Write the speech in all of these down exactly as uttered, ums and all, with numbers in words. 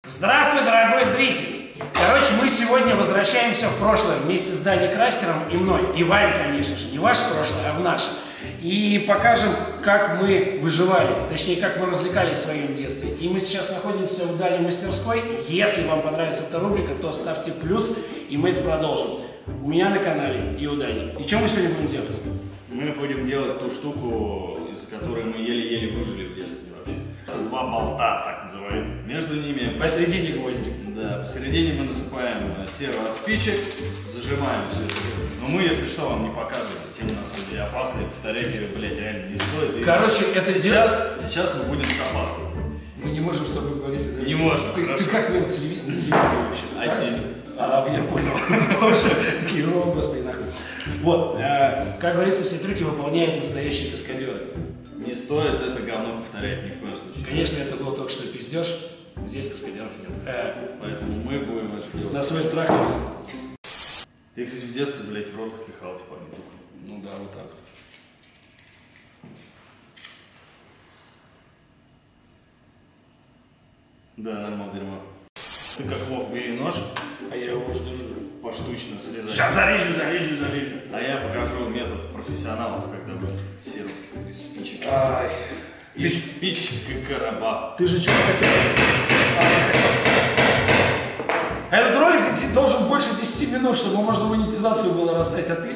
Здравствуй, дорогой зритель! Короче, мы сегодня возвращаемся в прошлое вместе с Даней Крастером и мной. И вами, конечно же, не ваше прошлое, а в наше. И покажем, как мы выживали, точнее, как мы развлекались в своем детстве. И мы сейчас находимся у Дани в мастерской. Если вам понравится эта рубрика, то ставьте плюс, и мы это продолжим. У меня на канале и у Дани. И что мы сегодня будем делать? Мы будем делать ту штуку, из-за которой мы еле-еле выжили в детстве вообще. Это два болта, так называемые. Между ними... Посередине гвоздик. Да, посередине мы насыпаем серу от спичек, зажимаем все это. Но мы, если что, вам не показываем. Тема на самом деле опасная, повторять ее, блядь, реально не стоит. Короче, это сейчас, дел... сейчас мы будем с опаской. Мы не можем с тобой говорить. Не можем, ты, хорошо. ты как вел телевизор вообще? Один. А, я понял. Потому что такие, о, господи, нахуй. Вот, э, как говорится, все трюки выполняют настоящие каскадеры. Не стоит это говно повторять ни в коем случае. Конечно, это было только что пиздеж. Здесь каскадеров нет. Э, Поэтому мы будем это делать. На свой страх и риск. Ты, кстати, в детстве, блядь, в рот пихал, типа, не только. Ну да, вот так вот. Да, нормально, дерьмо. Ты как лох, бери нож, А я его уже держу. поштучно срезать. Сейчас зарежу, зарежу, зарежу. А я покажу метод профессионалов, когда будет сироп из спичек. Ай. Из Ты... спичек короба. Ты же что-то хотел? А, этот ролик должен больше десяти минут, чтобы можно монетизацию было расставить, а ты...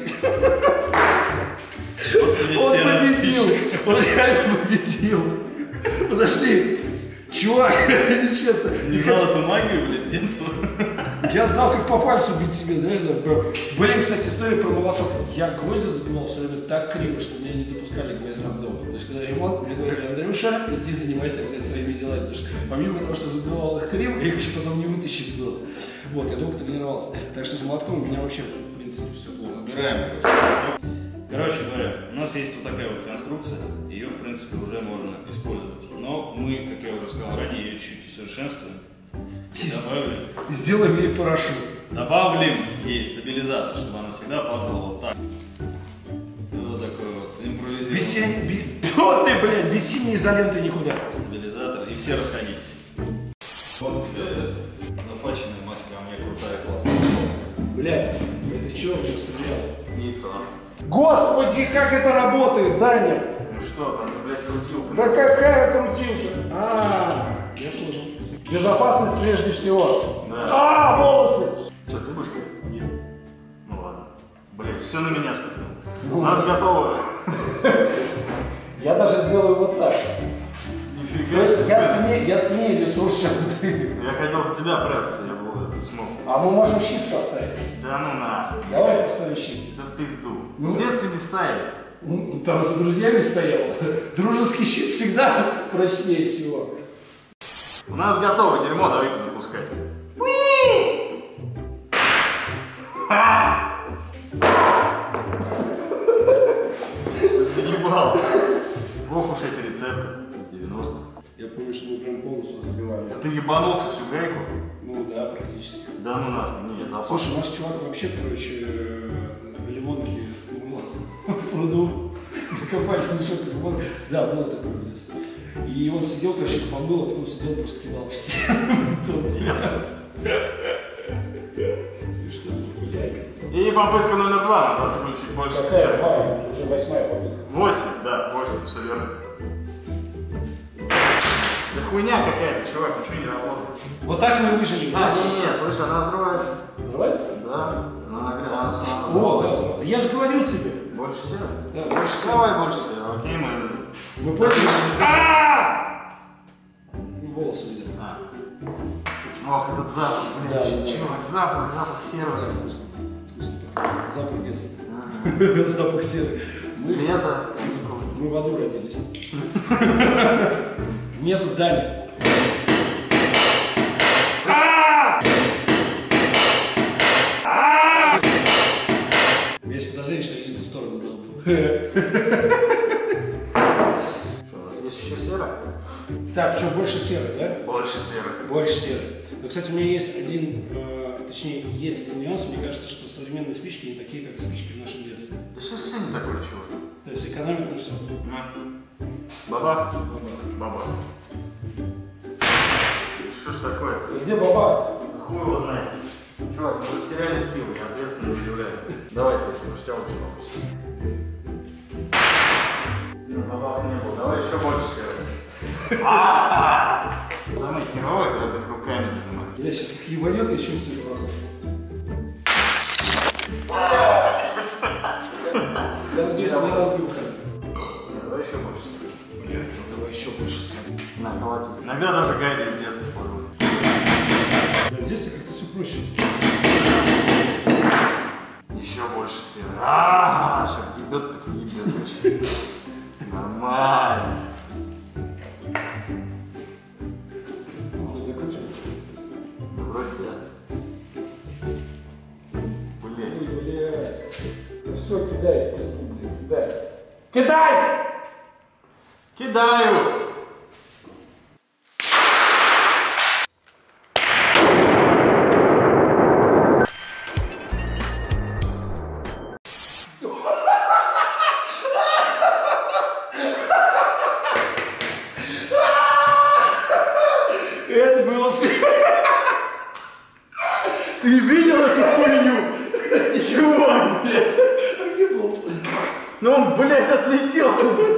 Он победил! Он реально победил! Подожди! Чувак, это нечестно! Не знал эту магию, блядь, с детства? Я знал, как по пальцу бить себе, знаешь, да? Блин, кстати, история про молоток. Я гвозди забивал все время так криво, что меня не допускали к гвоздям дома. То есть, когда ремонт, мне говорили: Андрюша, иди занимайся, блядь, своими делами. Потому что помимо того, что забивал их криво, я их еще потом не вытащить было. Вот, я долго тренировался. Так что с молотком у меня вообще, в принципе, все было. Убираем, короче. Короче говоря, у нас есть вот такая вот конструкция. Ее, в принципе, уже можно использовать. Но мы, как я уже сказал ранее, ее чуть-чуть усовершенствуем. Добавим. Сделаем ей парашют. Добавим ей стабилизатор, чтобы она всегда падала вот так. Вот такой вот импровизированный. Без синей... Вот ты, блядь, без синей изоленты никуда. Стабилизатор, и все расходитесь. Вот это зафаченная маска, у меня крутая, классная. Блядь, это чего ты стрелял? Яйцо. Господи, как это работает, Даня? Ну что, там же, блядь, крутилка. Да какая крутилка? А, я понял. Безопасность прежде всего. Да. А, волосы! Что, ты будешь? Нет. Ну ладно. Блядь, все на меня спихнул. Ну, У нас готово. Я даже сделаю вот так. Нифига. То есть я ценнее, я ценнее ресурс, чем ты. Я хотел за тебя прятаться, я был это смог. А мы можем щит поставить. Да ну нахуй. Давай поставим щит. Да в пизду. Ну, в детстве не ставили. Ну, там за друзьями стоял. Дружеский щит всегда прочнее всего. У нас готово дерьмо, давайте запускать. Заебал. Ох уж эти рецепты из девяностых. Я помню, что мы прям полностью забивали. Да ты ебанулся всю гайку? Ну да, практически. Да ну нахуй, нет, да. Слушай, у нас чувак вообще, короче, лимонки в пруду закопали мешок лимон. Да, было такое в детстве. И он сидел, короче, помыл, а потом сидел, просто кидал в стену. Пиздец. Смешно, блядь. И попытка номер два, надо засыпать чуть больше Какая? сера. Два, уже восьмая попытка. Восемь, да, восемь, все верно. Да хуйня какая-то, чувак, ничего не работает. Вот так мы и выжили. А, не-не, слышь, она взрывается. Взрывается? Да, она нагрелась. О, да, я же говорил тебе. Больше сера? Да, больше сера. Давай больше сера, окей, мы... Мы поняли, что... Ааа! Волосы видят. А. Ох, этот запах, блядь, Да, чувак, запах, запах серого. Вкусно. Вкусно. Запах детства. Запах серы. Мы, Лето. мы в аду родились. Метод Дани. У меня есть подозрение, что я не в ту сторону долбил. Что, у нас есть еще сера? Так, что, больше серы, да? Больше серы. Больше серы. Но, кстати, у меня есть один, э, точнее, есть один нюанс. Мне кажется, что современные спички не такие, как спички в нашем детстве. Да сейчас все не такое, чувак. То есть экономят на все. Бабах. Бабах. Бабах. Что ж такое? Где баба? Хуй его знает. Чувак, мы растеряли стил, я ответственно заявляю. Давай, ты пустял чувак. Ну, бабах не было, давай еще больше серый. Самое херовое, когда ты их руками занимаешь. Бля, сейчас как ебанет, я чувствую просто. Я надеюсь, не разбил камеру. Давай еще больше серый. Блядь, ну давай еще больше серый. На, хватит. Иногда даже гайды из детства подводят. В детстве как-то все проще. Еще больше серый. Ааа, сейчас ебет, так ебет вообще. Нормально. Нахуй закручивай. Да вроде да. Блин. Ой, блядь. Ну все, кидай, просто, блин, кидай. Кидай! Кидаю! Это было смешно. Ты видел эту хуйню? Чувак, блядь! А где был? Ну он, блядь, отлетел!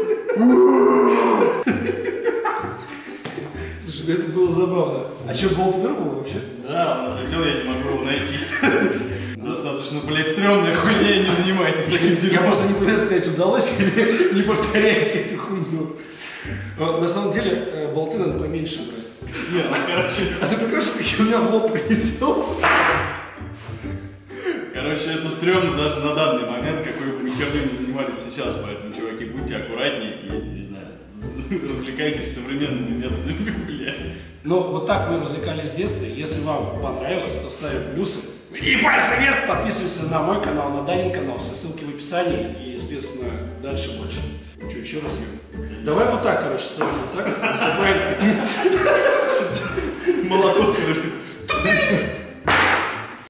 Слушай, ну это было забавно. А что, болт вырвал вообще? Да, он отлетел, я не могу его найти. Достаточно, блядь, стрёмная хуйня, не занимайтесь таким Я дерьмом. просто не понимаю, сказать, удалось или не повторяйте эту хуйню. Но, на самом деле, э, болты надо поменьше брать. Не, ну короче, А ты прикажешь, как у меня в лоб прилетел? короче, это стрёмно даже на данный момент, какой бы херней не занимались сейчас, поэтому, чуваки, будьте аккуратнее и, не знаю, развлекайтесь современными методами, блядь. Ну, вот так мы развлекались с детства. Если вам понравилось, то ставим плюсы. И пальцы вверх, подписывайся на мой канал, на Данин канал. Все ссылки в описании. И, естественно, дальше больше. Что, еще раз, Юр? Давай вот так, короче, ставим вот так. Засыпаем. Молоток, короче,